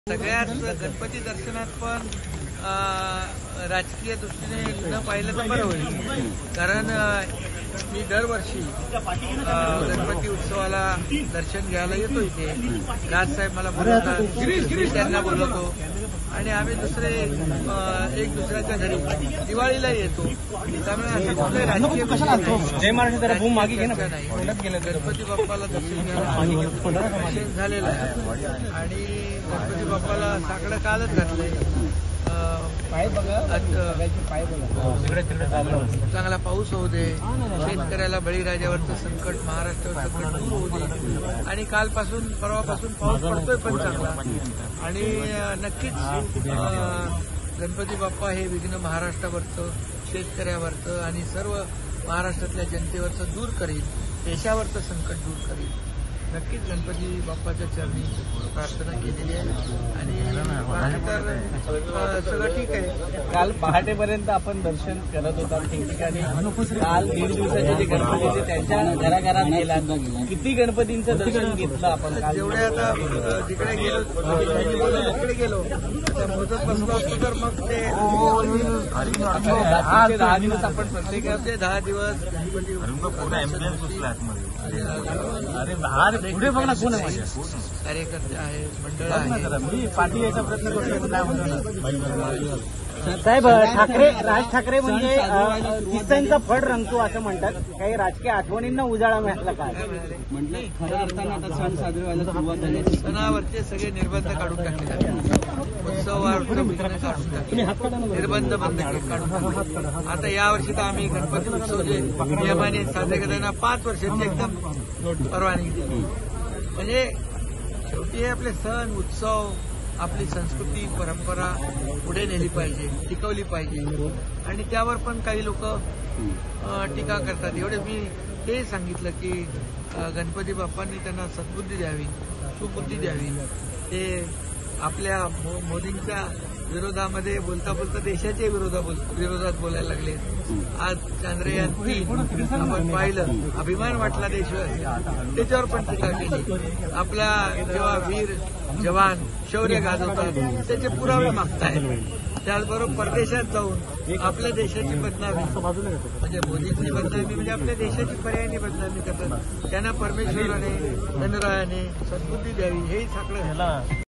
सगळ्यात गणपती दर्शनात पण राजकीय दृष्टीने न पाहिलं तर बरं होईल, कारण मी दरवर्षी गणपती उत्सवाला दर्शन घ्यायला येतो इथे. राजसाहेब मला बोलवतात, मी त्यांना बोलवतो आणि आम्ही एक दुसऱ्याच्या घरी दिवाळीला येतो. त्यामुळे असं कुठले राजकीय नाही. गणपती बाप्पाला दर्शन घ्यायला झालेलं आहे आणि गणपती बाप्पाला साकडं कालच घातलंय. चांगला पाऊस होऊ दे, शेतकऱ्याला बळीराजावरचं संकट, महाराष्ट्रावर संकट दूर होऊ दे. आणि कालपासून परवापासून पाऊस पडतोय पण चांगला. आणि नक्कीच गणपती बाप्पा हे विघ्न महाराष्ट्रावरचं, शेतकऱ्यावरचं आणि सर्व महाराष्ट्रातल्या जनतेवरचं दूर करील, देशावरचं संकट दूर करील. नक्कीच गणपती बाप्पाच्या चरणी प्रार्थना केलेली आहे आणि सगळं ठीक आहे. काल पहाटेपर्यंत आपण दर्शन करत होता ठिकठिकाणी. काल 1.5 दिवसाचे जे गणपती होते त्यांच्या घराघरात गेला. किती गणपतींचं दर्शन घेतलं आपण? जेवढे आता जिकडे गेलो तिकडे गेलो मोजत बसलो असतो तर मग ते 10 दिवस आपण प्रत्येकाचे 10 दिवस गणपती पुढे बघा कोण आहे, कार्यकर्ते आहे, मंडळ आहे. मी पाठी यायचा प्रयत्न करतो. साहेब, राज ठाकरे म्हणजे किस्सांचा फड रंगतो असं म्हणतात. काही राजकीय आठवणींना उजाळा मिळाला काय? म्हटलं खऱ्या अर्थानं आता सण साजरे व्हायला सुरुवात झाली. सणावरचे सगळे निर्बंध काढून टाकले जाते. उत्सवावर निर्बंध बंद काढून टाकले. आता यावर्षी तर आम्ही गणपती उत्सव जे नियमाने साजरे करताना 5 वर्षांची एकदम परवानगी दिली. म्हणजे शेवटी हे आपले सण उत्सव, आपली संस्कृती परंपरा पुढे नेली पाहिजे, टिकवली पाहिजे. आणि त्यावर पण काही लोक टीका करतात. एवढे मी हे सांगितलं की गणपती बाप्पांनी त्यांना सद्बुद्धी द्यावी, सुबुद्धी द्यावी. ते आपल्या मोदींच्या विरोधामध्ये बोलता बोलता देशाच्या विरोधात बोलायला लागले. आज चांद्रयान 3 आपण पाहिलं, अभिमान वाटला देशवासी, त्याच्यावर पण टीका केली. आपला जेव्हा वीर जवान शौर्य गाजवतात त्याचे पुरावे मागतायत. त्याचबरोबर परदेशात जाऊन आपल्या देशाची बदनामी, म्हणजे मोदींची बदनामी म्हणजे आपल्या देशाची पर्यायी बदनामी करतात. त्यांना परमेश्वराने, धनरायाने सद्बुद्धी द्यावी, हेही साकडं